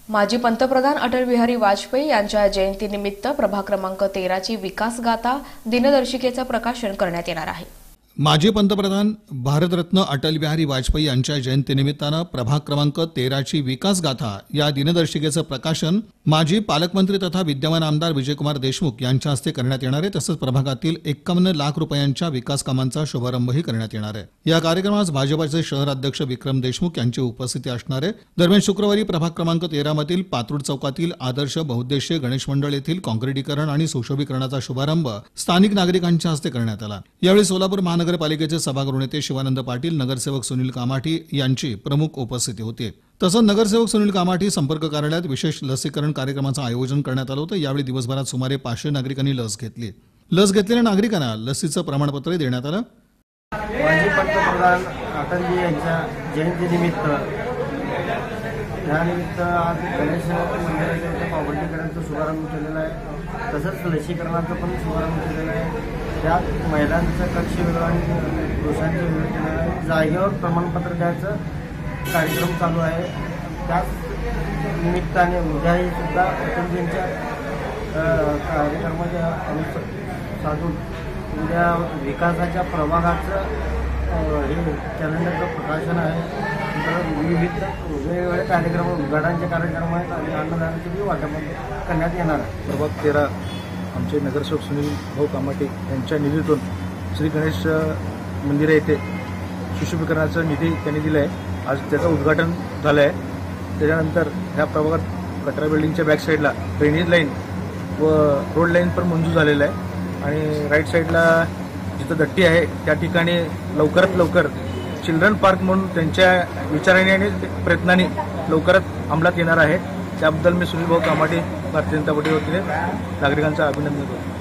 माजी पंतप्रधान अटल बिहारी वाजपेयी यांच्या जयंतीनिमित्त प्रभाग क्रमांक 13 ची विकास गाथा दिनदर्शिकेचं प्रकाशन करण्यात येणार आहे। माजी पंतप्रधान भारतरत्न अटल बिहारी वाजपेयी यांच्या जयंतीनिमित्तानं प्रभाग क्रमांक 13 ची विकास गाथा या दिनदर्शिकेचं प्रकाशन माजी पालकमंत्री तथा विद्यमान आमदार विजयकुमार देशमुख यांच्या हस्ते करण्यात येणार आहे। तसंच प्रभागातील 51 लाख रुपयांच्या विकास कामांचा शुभारंभही करण्यात येणार आहे। या कार्यक्रमास भाजपचे शहर अध्यक्ष विक्रम देशमुख यांची उपस्थिती असणार आहे। दरम्यान शुक्रवारी प्रभाग क्रमांक 13 मधील पात्रूड चौकातील आदर्श बहुउद्देशीय गणेश मंडळ येथील काँक्रिटीकरण आणि सुशोभीकरणाचा शुभारंभ स्थानिक नागरिकांच्या हस्ते करण्यात आला। यावेळी सोलापूर महानगरपालिकेचे सभागृह नेते शिवानंद पाटील, नगरसेवक सुनील कामाठी यांची प्रमुख उपस्थिती होती। तसंच नगरसेवक सुनील कामाठी संपर्क कार्यालयात विशेष लसीकरण कार्यक्रमाचं आयोजन करण्यात आलं होतं। यावेळी दिवसभरात सुमारे 500 नागरिकांनी लस घेतली। लस घेतलेल्या नागरिकांना लसीचं प्रमाणपत्र देण्यात आलं। माजी पंतप्रधान अटलजी यांच्या जयंतीनिमित्त यानिमित्त आज गणेश मंदिराच्या काँक्रिटीकरणाचा शुभारंभ केलेला आहे। तसंच लसीकरणाचा पण शुभारंभ केलेला आहे। त्यात महिलांचं कक्ष वेगळं आणि पुरुषांचं वेगळं केलेलं आहे। जागेवर प्रमाणपत्र द्यायचं कार्यक्रम चालू आहे। त्याच निमित्ताने उद्याही सुद्धा अटलजींच्या कार्यक्रमाच्या साधून उद्या विकासाच्या प्रभागाचं हे कॅलेंडरचं प्रकाशन आहे। विविध वेगवेगळे कार्यक्रम, उद्घाटनाचे कार्यक्रम आहेत आणि अन्नदानाचे वाटप करण्यात येणार आहे। प्रभाग 13 आमचे नगरसेवक सुनील भाऊ कामाटे यांच्या निधीतून श्री गणेश मंदिर येथे सुशोभीकरणाचा निधी त्यांनी दिला आहे। आज त्याचं उद्घाटन झालं आहे। त्याच्यानंतर ह्या प्रभागात कटरा बिल्डिंगच्या बॅक साईडला ड्रेनेज लाईन व रोड लाईन पण मंजूर झालेलं आहे आणि राईट साईडला जिथं दट्टी आहे त्या ठिकाणी लवकरात लवकर चिल्ड्रन पार्क म्हणून त्यांच्या विचाराने आणि प्रयत्नाने लवकरात अंमलात येणार आहे। त्याबद्दल मी सुनील भाऊ कामाटे, भारतीय जनता पार्टीच्या वतीने नागरिकांचं अभिनंदन करतो।